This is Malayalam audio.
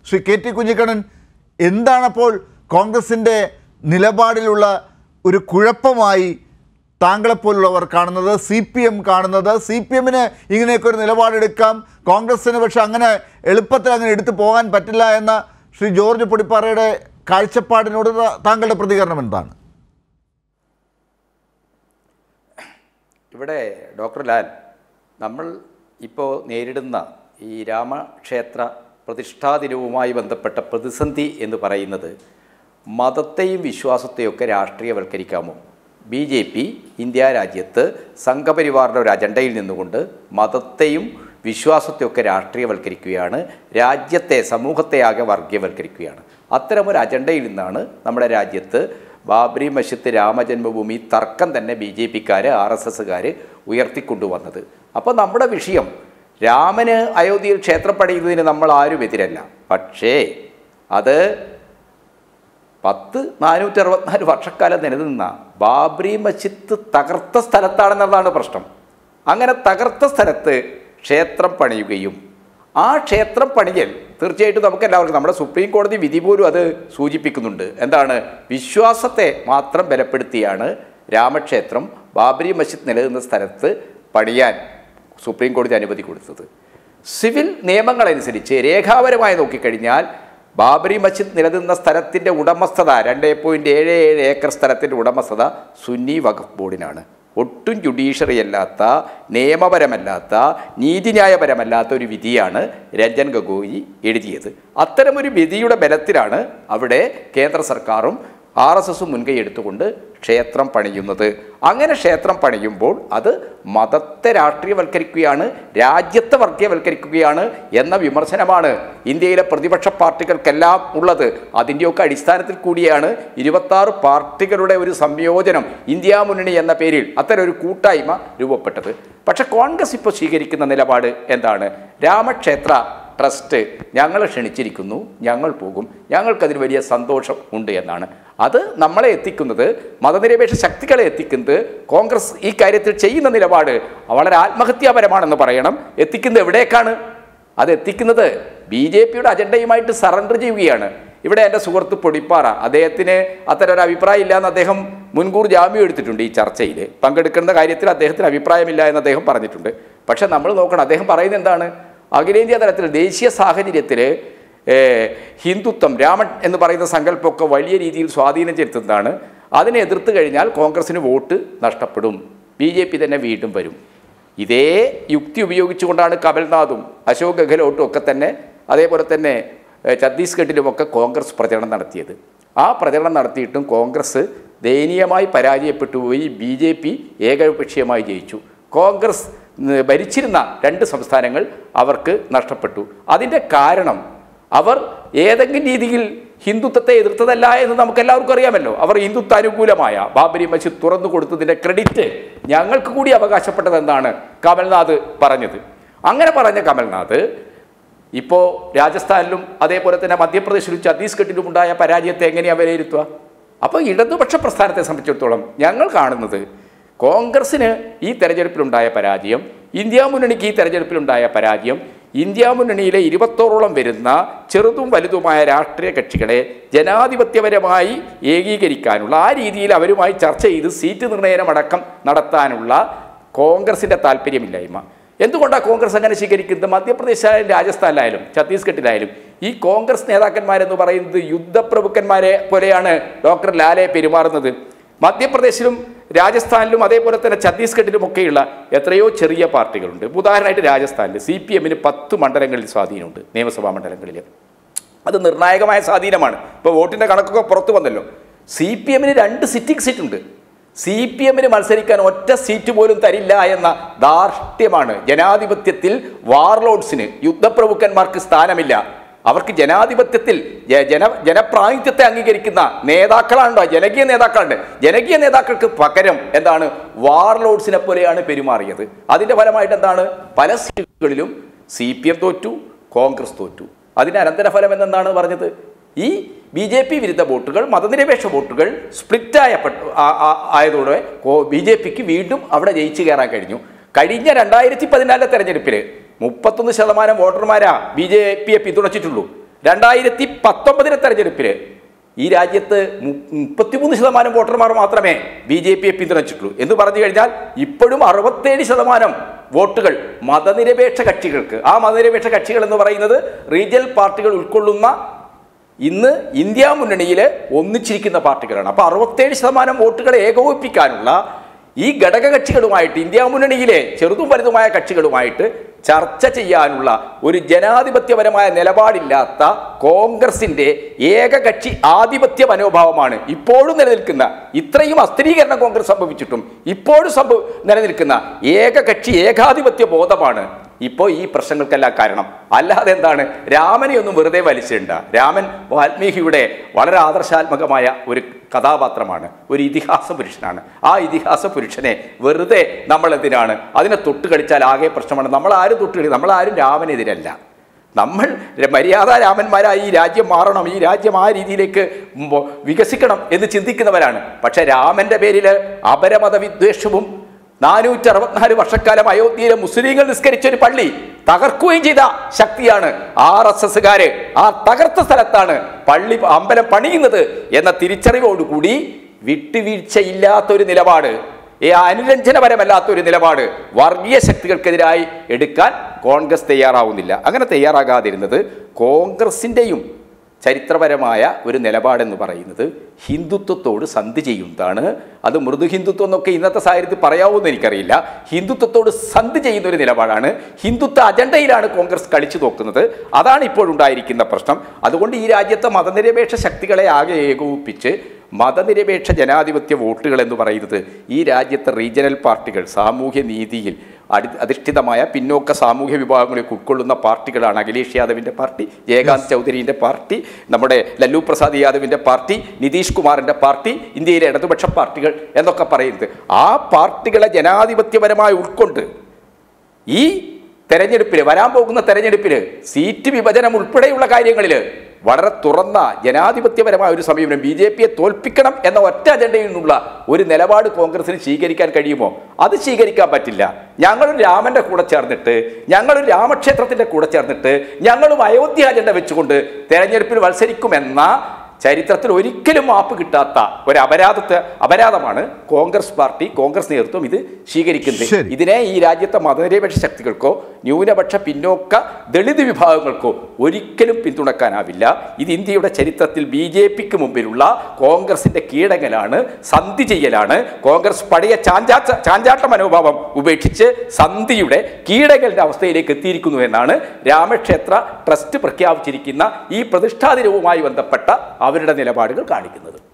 ശ്രീ കെ ടി കുഞ്ഞിക്കണ്ണൻ, എന്താണപ്പോൾ കോൺഗ്രസിൻ്റെ നിലപാടിലുള്ള ഒരു കുഴപ്പമായി താങ്കളെപ്പോലുള്ളവർ കാണുന്നത്, CPM കാണുന്നത്? CPMന് ഇങ്ങനെയൊക്കെ ഒരു നിലപാടെടുക്കാം, കോൺഗ്രസ്സിന് പക്ഷെ അങ്ങനെ എളുപ്പത്തിൽ അങ്ങനെ എടുത്തു പോകാൻ പറ്റില്ല എന്ന ശ്രീ ജോർജ് പൊടിപ്പാറയുടെ കാഴ്ചപ്പാടിനോട് താങ്കളുടെ പ്രതികരണം എന്താണ്? ഇവിടെ ഡോക്ടർ ലാൽ, നമ്മൾ ഇപ്പോൾ നേരിടുന്ന ഈ രാമക്ഷേത്ര പ്രതിഷ്ഠാദിനവുമായി ബന്ധപ്പെട്ട പ്രതിസന്ധി എന്ന് പറയുന്നത് മതത്തെയും വിശ്വാസത്തെയൊക്കെ രാഷ്ട്രീയവൽക്കരിക്കാമോ? BJP ഇന്ത്യ രാജ്യത്ത് സംഘപരിവാറിൻ്റെ ഒരു അജണ്ടയിൽ നിന്നുകൊണ്ട് മതത്തെയും വിശ്വാസത്തെയൊക്കെ രാഷ്ട്രീയവൽക്കരിക്കുകയാണ്, രാജ്യത്തെ സമൂഹത്തെ ആകെ വർഗീയവൽക്കരിക്കുകയാണ്. അത്തരമൊരു അജണ്ടയിൽ നിന്നാണ് നമ്മുടെ രാജ്യത്ത് ബാബരി മസ്ജിദ് രാമജന്മഭൂമി തർക്കം തന്നെ BJPക്കാർ RSSകാർ ഉയർത്തിക്കൊണ്ടുവന്നത്. അപ്പോൾ നമ്മുടെ വിഷയം രാമന് അയോധ്യയിൽ ക്ഷേത്രം പണിയുന്നതിന് നമ്മൾ ആരും എതിരല്ല. പക്ഷേ അത് 464 വർഷക്കാലം നിലനിന്ന ബാബരി മസ്ജിദ് തകർത്ത സ്ഥലത്താണെന്നുള്ളതാണ് പ്രശ്നം. അങ്ങനെ തകർത്ത സ്ഥലത്ത് ക്ഷേത്രം പണിയുകയും ആ ക്ഷേത്രം പണിയൽ തീർച്ചയായിട്ടും നമുക്കെല്ലാവർക്കും നമ്മുടെ സുപ്രീം കോടതി വിധി പോലും അത് സൂചിപ്പിക്കുന്നുണ്ട്. എന്താണ്? വിശ്വാസത്തെ മാത്രം ബലപ്പെടുത്തിയാണ് രാമക്ഷേത്രം ബാബരി മസ്ജിദ് നിലനിന്ന സ്ഥലത്ത് പണിയാൻ സുപ്രീം കോടതി അനുമതി കൊടുത്തത്. സിവിൽ നിയമങ്ങളനുസരിച്ച് രേഖാപരമായി നോക്കിക്കഴിഞ്ഞാൽ ബാബരി മസ്ജിദ് നിലനിന്ന സ്ഥലത്തിൻ്റെ ഉടമസ്ഥത 2.77 ഏക്കർ സ്ഥലത്തിൻ്റെ ഉടമസ്ഥത സുന്നി വഖഫ് ബോർഡിനാണ്. ഒട്ടും ജുഡീഷ്യറി അല്ലാത്ത, നിയമപരമല്ലാത്ത, നീതിന്യായപരമല്ലാത്ത ഒരു വിധിയാണ് രഞ്ജൻ ഗൊഗോയി എഴുതിയത്. അത്തരമൊരു വിധിയുടെ ബലത്തിലാണ് അവിടെ കേന്ദ്ര സർക്കാരും RSSും മുൻകൈ എടുത്തുകൊണ്ട് ക്ഷേത്രം പണിയുന്നത്. അങ്ങനെ ക്ഷേത്രം പണിയുമ്പോൾ അത് മതത്തെ രാഷ്ട്രീയവൽക്കരിക്കുകയാണ്, രാജ്യത്തെ വർഗീയവൽക്കരിക്കുകയാണ് എന്ന വിമർശനമാണ് ഇന്ത്യയിലെ പ്രതിപക്ഷ പാർട്ടികൾക്കെല്ലാം ഉള്ളത്. അതിൻ്റെയൊക്കെ അടിസ്ഥാനത്തിൽ കൂടിയാണ് 26 പാർട്ടികളുടെ ഒരു സംയോജനം ഇന്ത്യ മുന്നണി എന്ന പേരിൽ അത്തരം ഒരു കൂട്ടായ്മ രൂപപ്പെട്ടത്. പക്ഷേ കോൺഗ്രസ് ഇപ്പോൾ സ്വീകരിക്കുന്ന നിലപാട് എന്താണ്? രാമക്ഷേത്ര ട്രസ്റ്റ് ഞങ്ങളെ ക്ഷണിച്ചിരിക്കുന്നു, ഞങ്ങൾ പോകും, ഞങ്ങൾക്കതിന് വലിയ സന്തോഷം ഉണ്ട് എന്നാണ്. അത് നമ്മളെ എത്തിക്കുന്നത്, മതനിരപേക്ഷ ശക്തികളെ എത്തിക്കുന്നത്, കോൺഗ്രസ് ഈ കാര്യത്തിൽ ചെയ്യുന്ന നിലപാട് വളരെ ആത്മഹത്യാപരമാണെന്ന് പറയണം. എത്തിക്കുന്നത് എവിടേക്കാണ്? അത് എത്തിക്കുന്നത് BJPയുടെ അജണ്ടയുമായിട്ട് സറണ്ടർ ചെയ്യുകയാണ്. ഇവിടെ എൻ്റെ സുഹൃത്ത് പൊടിപ്പാറ, അദ്ദേഹത്തിന് അത്തരം ഒരു അഭിപ്രായം ഇല്ല എന്ന് അദ്ദേഹം മുൻകൂർ ജാമ്യം എടുത്തിട്ടുണ്ട്. ഈ ചർച്ചയിൽ പങ്കെടുക്കുന്ന കാര്യത്തിൽ അദ്ദേഹത്തിന് അഭിപ്രായമില്ല എന്ന് അദ്ദേഹം പറഞ്ഞിട്ടുണ്ട്. പക്ഷെ നമ്മൾ നോക്കണം, അദ്ദേഹം പറയുന്നത് എന്താണ്? അഖിലേന്ത്യാ തലത്തിൽ ദേശീയ സാഹചര്യത്തിൽ ഹിന്ദുത്വം, രാമൻ എന്ന് പറയുന്ന സങ്കല്പമൊക്കെ വലിയ രീതിയിൽ സ്വാധീനം ചെലുത്തുന്നതാണ്. അതിനെ എതിർത്ത് കഴിഞ്ഞാൽ കോൺഗ്രസ്സിന് വോട്ട് നഷ്ടപ്പെടും, BJP തന്നെ വീണ്ടും വരും. ഇതേ യുക്തി ഉപയോഗിച്ചുകൊണ്ടാണ് കമൽനാഥും അശോക് ഗെഹ്ലോട്ടും ഒക്കെ തന്നെ, അതേപോലെ തന്നെ ഛത്തീസ്ഗഡിലുമൊക്കെ കോൺഗ്രസ് പ്രചരണം നടത്തിയത്. ആ പ്രചരണം നടത്തിയിട്ടും കോൺഗ്രസ് ദയനീയമായി പരാജയപ്പെട്ടു പോയി. BJP ഏകപക്ഷീയമായി ജയിച്ചു. കോൺഗ്രസ് ഭരിച്ചിരുന്ന 2 സംസ്ഥാനങ്ങൾ അവർക്ക് നഷ്ടപ്പെട്ടു. അതിൻ്റെ കാരണം അവർ ഏതെങ്കിലും രീതിയിൽ ഹിന്ദുത്വത്തെ എതിർത്തതല്ല എന്ന് നമുക്കെല്ലാവർക്കും അറിയാമല്ലോ. അവർ ഹിന്ദുത്വ അനുകൂലമായ ബാബരി മസ്ജിദ് തുറന്നു കൊടുത്തതിൻ്റെ ക്രെഡിറ്റ് ഞങ്ങൾക്ക് കൂടി അവകാശപ്പെട്ടത് എന്നാണ് കമൽനാഥ് പറഞ്ഞത്. അങ്ങനെ പറഞ്ഞ കമൽനാഥ് ഇപ്പോൾ രാജസ്ഥാനിലും അതേപോലെ തന്നെ മധ്യപ്രദേശിലും ഛത്തീസ്ഗഡിലും ഉണ്ടായ പരാജയത്തെ എങ്ങനെയാണ് വിലയിരുത്തുക? അപ്പോൾ ഇടതുപക്ഷ പ്രസ്ഥാനത്തെ സംബന്ധിച്ചിടത്തോളം ഞങ്ങൾ കാണുന്നത് കോൺഗ്രസ്സിന് ഈ തെരഞ്ഞെടുപ്പിലുണ്ടായ പരാജയം, ഇന്ത്യ മുന്നണിക്ക് ഈ തെരഞ്ഞെടുപ്പിലുണ്ടായ പരാജയം, ഇന്ത്യ മുന്നണിയിലെ 21ഓളം വരുന്ന ചെറുതും വലുതുമായ രാഷ്ട്രീയ കക്ഷികളെ ജനാധിപത്യപരമായി ഏകീകരിക്കാനുള്ള, ആ രീതിയിൽ അവരുമായി ചർച്ച ചെയ്ത് സീറ്റ് നിർണ്ണയനമടക്കം നടത്താനുള്ള കോൺഗ്രസിൻ്റെ താല്പര്യമില്ലായ്മ. എന്തുകൊണ്ടാണ് കോൺഗ്രസ് അങ്ങനെ സ്വീകരിക്കുന്നത്? മധ്യപ്രദേശിലായാലും രാജസ്ഥാനിലായാലും ഛത്തീസ്ഗഡിലായാലും ഈ കോൺഗ്രസ് നേതാക്കന്മാരെന്ന് പറയുന്നത് യുദ്ധപ്രഭുക്കന്മാരെ പോലെയാണ് ഡോക്ടർ ലാലെ പെരുമാറുന്നത്. മധ്യപ്രദേശിലും രാജസ്ഥാനിലും അതേപോലെ തന്നെ ഛത്തീസ്ഗഡിലുമൊക്കെയുള്ള എത്രയോ ചെറിയ പാർട്ടികളുണ്ട്. ഉദാഹരണമായിട്ട് രാജസ്ഥാനിൽ CPMന് 10 മണ്ഡലങ്ങളിൽ സ്വാധീനമുണ്ട്, നിയമസഭാ മണ്ഡലങ്ങളിൽ. അത് നിർണായകമായ സ്വാധീനമാണ്. ഇപ്പോൾ വോട്ടിൻ്റെ കണക്കൊക്കെ പുറത്തു വന്നല്ലോ. CPMന് 2 സിറ്റിംഗ് സീറ്റുണ്ട്. CPMന് മത്സരിക്കാൻ ഒറ്റ സീറ്റ് പോലും തരില്ല എന്ന ധാർഷ്ട്യമാണ്. ജനാധിപത്യത്തിൽ വാർലോഡ്സിന്, യുദ്ധപ്രഭുക്കന്മാർക്ക് സ്ഥാനമില്ല. അവർക്ക് ജനാധിപത്യത്തിൽ ജനപ്രാതിനിധ്യത്തെ അംഗീകരിക്കുന്ന നേതാക്കളാണോ, ജനകീയ നേതാക്കളുണ്ട്. ജനകീയ നേതാക്കൾക്ക് പകരം എന്താണ്, വാർലോഡ്സിനെ പോലെയാണ് പെരുമാറിയത്. അതിൻ്റെ ഫലമായിട്ട് എന്താണ്, പല സീറ്റുകളിലും CPM തോറ്റു, കോൺഗ്രസ് തോറ്റു. അതിൻ്റെ അനന്തരഫലം എന്താണ് പറഞ്ഞത്? ഈ BJP വിരുദ്ധ വോട്ടുകൾ, മതനിരപേക്ഷ വോട്ടുകൾ സ്പ്ലിറ്റ് ആയതോടെ BJPക്ക് വീണ്ടും അവിടെ ജയിച്ചു കയറാൻ കഴിഞ്ഞു. കഴിഞ്ഞ 2014 തെരഞ്ഞെടുപ്പിൽ 31% വോട്ടർമാരാ BJPയെ പിന്തുണച്ചിട്ടുള്ളൂ. 2019 തെരഞ്ഞെടുപ്പിൽ ഈ രാജ്യത്ത് 33% വോട്ടർമാർ മാത്രമേ BJP പിന്തുണച്ചിട്ടുള്ളൂ എന്ന് പറഞ്ഞു കഴിഞ്ഞാൽ ഇപ്പോഴും 67% വോട്ടുകൾ മതനിരപേക്ഷ കക്ഷികൾക്ക്. ആ മതനിരപേക്ഷ കക്ഷികൾ എന്ന് പറയുന്നത് റീജിയണൽ പാർട്ടികൾ ഉൾക്കൊള്ളുന്ന ഇന്ന് ഇന്ത്യ മുന്നണിയിൽ ഒന്നിച്ചിരിക്കുന്ന പാർട്ടികളാണ്. അപ്പോൾ 67% വോട്ടുകളെ ഏകോപിപ്പിക്കാനുള്ള ഈ ഘടകകക്ഷികളുമായിട്ട് ഇന്ത്യ മുന്നണിയിലെ ചെറുതും വലുതുമായ കക്ഷികളുമായിട്ട് ചർച്ച ചെയ്യാനുള്ള ഒരു ജനാധിപത്യപരമായ നിലപാടില്ലാത്ത കോൺഗ്രസിൻ്റെ ഏകകക്ഷി ആധിപത്യ മനോഭാവമാണ് ഇപ്പോഴും നിലനിൽക്കുന്ന. ഇത്രയും അസ്ഥിരീകരണം കോൺഗ്രസ് സംഭവിച്ചിട്ടും ഇപ്പോഴും നിലനിൽക്കുന്ന ഏകകക്ഷി ഏകാധിപത്യ ബോധമാണ് ഇപ്പോൾ ഈ പ്രശ്നങ്ങൾക്കെല്ലാം കാരണം. അല്ലാതെ എന്താണ്, രാമനെ ഒന്നും വെറുതെ വലിച്ചിടണ്ട. രാമൻ വാൽമീകിയുടെ വളരെ ആദർശാത്മകമായ ഒരു കഥാപാത്രമാണ്, ഒരു ഇതിഹാസ പുരുഷനാണ്. ആ ഇതിഹാസ പുരുഷനെ വെറുതെ നമ്മൾ എന്തിനാണ് അതിനെ തൊട്ട് കളിച്ചാൽ ആകെ പ്രശ്നമാണ്. നമ്മളാരും തൊട്ട് കളി, നമ്മളാരും രാമനെതിരല്ല. നമ്മൾ മര്യാദ രാമന്മാരായി ഈ രാജ്യം മാറണം, ഈ രാജ്യം ആ രീതിയിലേക്ക് വികസിക്കണം എന്ന് ചിന്തിക്കുന്നവരാണ്. പക്ഷെ രാമൻ്റെ പേരിൽ അപരമത വിദ്വേഷവും 464 വർഷക്കാലം അയോധ്യയിലെ മുസ്ലിങ്ങൾ നിസ്കരിച്ചൊരു പള്ളി തകർക്കുകയും ചെയ്ത ശക്തിയാണ് RSSകാര്. ആ തകർത്ത സ്ഥലത്താണ് അമ്പലം പണിയുന്നത് എന്ന തിരിച്ചറിവോടുകൂടി വിട്ടുവീഴ്ചയില്ലാത്തൊരു നിലപാട്, അനുരഞ്ജനപരമല്ലാത്തൊരു നിലപാട് വർഗീയ ശക്തികൾക്കെതിരായി എടുക്കാൻ കോൺഗ്രസ് തയ്യാറാവുന്നില്ല. അങ്ങനെ തയ്യാറാകാതിരുന്നത് കോൺഗ്രസിൻ്റെയും ചരിത്രപരമായ ഒരു നിലപാടെന്ന് പറയുന്നത് ഹിന്ദുത്വത്തോട് സന്ധി ചെയ്യുന്നതാണ്. അത് മൃദു ഹിന്ദുത്വം എന്നൊക്കെ ഇന്നത്തെ സാഹചര്യത്തിൽ പറയാവുമെന്ന് എനിക്കറിയില്ല. ഹിന്ദുത്വത്തോട് സന്ധി ചെയ്യുന്ന ഒരു നിലപാടാണ്. ഹിന്ദുത്വ അജണ്ടയിലാണ് കോൺഗ്രസ് കളിച്ചു നോക്കുന്നത്. അതാണ് ഇപ്പോഴുണ്ടായിരിക്കുന്ന പ്രശ്നം. അതുകൊണ്ട് ഈ രാജ്യത്തെ മതനിരപേക്ഷ ശക്തികളെ ആകെ ഏകോപിപ്പിച്ച് മതനിരപേക്ഷ ജനാധിപത്യ വോട്ടുകൾ എന്ന് പറയുന്നത് ഈ രാജ്യത്തെ റീജിയണൽ പാർട്ടികൾ സാമൂഹ്യ നീതിയിൽ അധിഷ്ഠിതമായ പിന്നോക്ക സാമൂഹ്യ വിഭാഗങ്ങളെ ഉൾക്കൊള്ളുന്ന പാർട്ടികളാണ്. അഖിലേഷ് യാദവിൻ്റെ പാർട്ടി, ജയകാന്ത് ചൗധരിൻ്റെ പാർട്ടി, നമ്മുടെ ലല്ലു പ്രസാദ് യാദവിൻ്റെ പാർട്ടി, നിതീഷ് കുമാറിൻ്റെ പാർട്ടി, ഇന്ത്യയിലെ ഇടതുപക്ഷ പാർട്ടികൾ എന്നൊക്കെ പറയുന്നത്. ആ പാർട്ടികളെ ജനാധിപത്യപരമായി ഉൾക്കൊണ്ട് ഈ തെരഞ്ഞെടുപ്പിൽ, വരാൻ പോകുന്ന തെരഞ്ഞെടുപ്പിൽ സീറ്റ് വിഭജനം ഉൾപ്പെടെയുള്ള കാര്യങ്ങളിൽ വളരെ തുറന്ന ജനാധിപത്യപരമായ ഒരു സമീപനം, BJPയെ തോൽപ്പിക്കണം എന്ന ഒറ്റ അജണ്ടയിൽ നിന്നുള്ള ഒരു നിലപാട് കോൺഗ്രസിന് സ്വീകരിക്കാൻ കഴിയുമോ? അത് സ്വീകരിക്കാൻ പറ്റില്ല. ഞങ്ങളും രാമൻ്റെ കൂടെ ചേർന്നിട്ട്, ഞങ്ങളും രാമക്ഷേത്രത്തിൻ്റെ കൂടെ ചേർന്നിട്ട്, ഞങ്ങളും അയോധ്യ അജണ്ട വെച്ചുകൊണ്ട് തെരഞ്ഞെടുപ്പിൽ മത്സരിക്കുമെന്ന ചരിത്രത്തിൽ ഒരിക്കലും മാപ്പ് കിട്ടാത്ത ഒരു അപരാധമാണ് കോൺഗ്രസ് പാർട്ടി, കോൺഗ്രസ് നേതൃത്വം ഇത് സ്വീകരിക്കുന്നത്. ഇതിനെ ഈ രാജ്യത്തെ മതനിരപേക്ഷ ശക്തികൾക്കോ ന്യൂനപക്ഷ പിന്നോക്ക ദളിത് വിഭാഗങ്ങൾക്കോ ഒരിക്കലും പിന്തുണക്കാനാവില്ല. ഇത് ഇന്ത്യയുടെ ചരിത്രത്തിൽ BJPക്ക് മുമ്പിലുള്ള കോൺഗ്രസിൻ്റെ കീഴടങ്ങലാണ്, സന്ധി ചെയ്യലാണ്. കോൺഗ്രസ് പഴയ ചാഞ്ചാട്ട മനോഭാവം ഉപേക്ഷിച്ച് സന്ധിയുടെ കീഴടങ്ങലിൻ്റെ അവസ്ഥയിലേക്ക് എത്തിയിരിക്കുന്നു എന്നാണ് രാമക്ഷേത്ര ട്രസ്റ്റ് പ്രഖ്യാപിച്ചിരിക്കുന്ന ഈ പ്രതിഷ്ഠാദിനവുമായി ബന്ധപ്പെട്ട അവരുടെ നിലപാടുകൾ കാണിക്കുന്നത്.